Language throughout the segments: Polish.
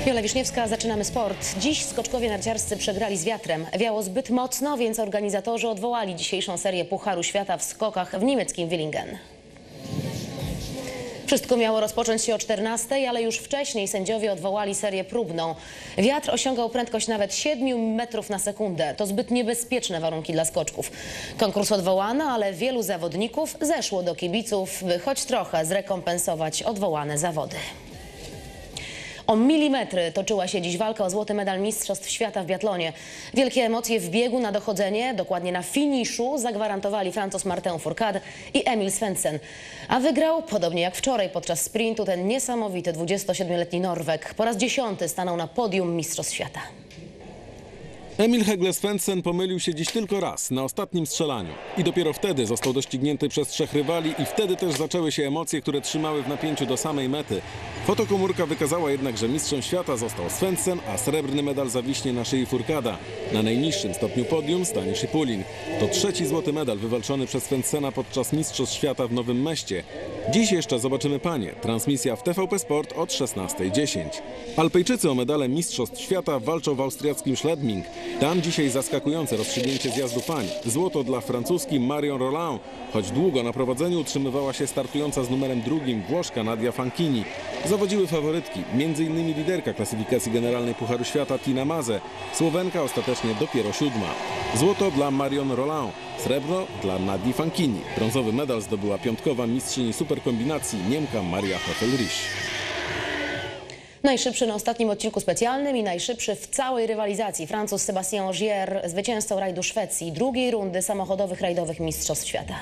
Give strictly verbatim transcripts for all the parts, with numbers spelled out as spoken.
Jola Wiszniewska, zaczynamy sport. Dziś skoczkowie narciarscy przegrali z wiatrem. Wiało zbyt mocno, więc organizatorzy odwołali dzisiejszą serię Pucharu Świata w skokach w niemieckim Villingen. Wszystko miało rozpocząć się o czternastej, ale już wcześniej sędziowie odwołali serię próbną. Wiatr osiągał prędkość nawet siedmiu metrów na sekundę. To zbyt niebezpieczne warunki dla skoczków. Konkurs odwołano, ale wielu zawodników zeszło do kibiców, by choć trochę zrekompensować odwołane zawody. O milimetry toczyła się dziś walka o złoty medal Mistrzostw Świata w biatlonie. Wielkie emocje w biegu na dochodzenie, dokładnie na finiszu, zagwarantowali Francuz Martin Fourcade i Emil Svensson. A wygrał, podobnie jak wczoraj podczas sprintu, ten niesamowity dwudziestosiedmioletni Norweg. Po raz dziesiąty stanął na podium Mistrzostw Świata. Emil Hegle Svensson pomylił się dziś tylko raz, na ostatnim strzelaniu. I dopiero wtedy został doścignięty przez trzech rywali i wtedy też zaczęły się emocje, które trzymały w napięciu do samej mety. Fotokomórka wykazała jednak, że mistrzem świata został Svensson, a srebrny medal zawiśnie na szyi Fourcada. Na najniższym stopniu podium stanie Szypulin. To trzeci złoty medal wywalczony przez Svenssona podczas Mistrzostw Świata w Nowym Meście. Dziś jeszcze zobaczymy panie. Transmisja w T V P Sport od szesnastej dziesięć. Alpejczycy o medale Mistrzostw Świata walczą w austriackim Schladming. Tam dzisiaj zaskakujące rozstrzygnięcie zjazdu pań. Złoto dla francuski Marion Roland. Choć długo na prowadzeniu utrzymywała się startująca z numerem drugim Włoszka Nadia Fanchini. Zawodziły faworytki, między innymi liderka klasyfikacji generalnej Pucharu Świata Tina Maze. Słowenka ostatecznie dopiero siódma. Złoto dla Marion Roland. Srebro dla Nadii Fanchini. Brązowy medal zdobyła piątkowa mistrzyni superkombinacji Niemka Maria Höfel-Riesch. Najszybszy na ostatnim odcinku specjalnym i najszybszy w całej rywalizacji Francuz Sébastien Ogier, zwycięzcą rajdu Szwecji, drugiej rundy samochodowych rajdowych Mistrzostw Świata.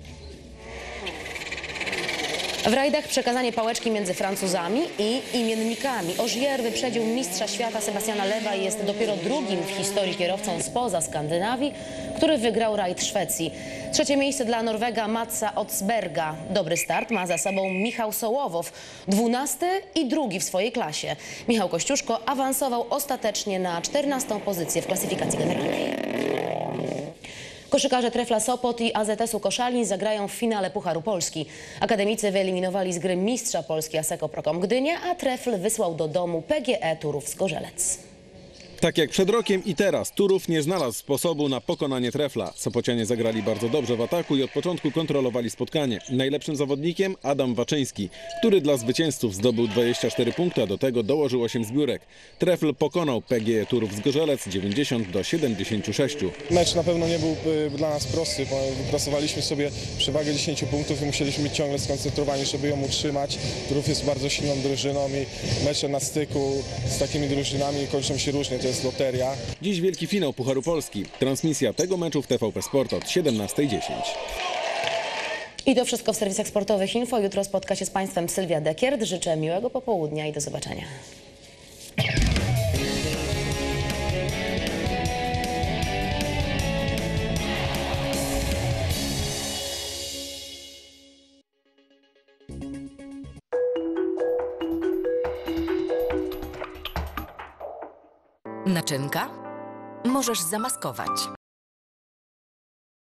W rajdach przekazanie pałeczki między Francuzami i imiennikami. Ogier wyprzedził mistrza świata Sebastiana Loeba i jest dopiero drugim w historii kierowcą spoza Skandynawii, który wygrał rajd Szwecji. Trzecie miejsce dla Norwega Matsa Otsberga. Dobry start ma za sobą Michał Sołowow, dwunasty i drugi w swojej klasie. Michał Kościuszko awansował ostatecznie na czternastą pozycję w klasyfikacji generalnej. Koszykarze Trefla Sopot i A Z S-u Koszalin zagrają w finale Pucharu Polski. Akademicy wyeliminowali z gry mistrza Polski Asseco Procom Gdynię, a Trefl wysłał do domu P G E Turów Zgorzelec. Tak jak przed rokiem i teraz, Turów nie znalazł sposobu na pokonanie Trefla. Sopocianie zagrali bardzo dobrze w ataku i od początku kontrolowali spotkanie. Najlepszym zawodnikiem Adam Waczyński, który dla zwycięzców zdobył dwadzieścia cztery punkty, a do tego dołożył osiem zbiórek. Trefl pokonał P G E Turów Zgorzelec dziewięćdziesiąt do siedemdziesięciu sześciu. Mecz na pewno nie był dla nas prosty, bo wypracowaliśmy sobie przewagę dziesięciu punktów i musieliśmy być ciągle skoncentrowani, żeby ją utrzymać. Turów jest bardzo silną drużyną i mecze na styku z takimi drużynami kończą się różnie. To jest loteria. Dziś wielki finał Pucharu Polski. Transmisja tego meczu w T V P Sport od siedemnastej dziesięć. I to wszystko w serwisach sportowych Info. Jutro spotka się z Państwem Sylwia Dekierd. Życzę miłego popołudnia i do zobaczenia. Naczynka możesz zamaskować.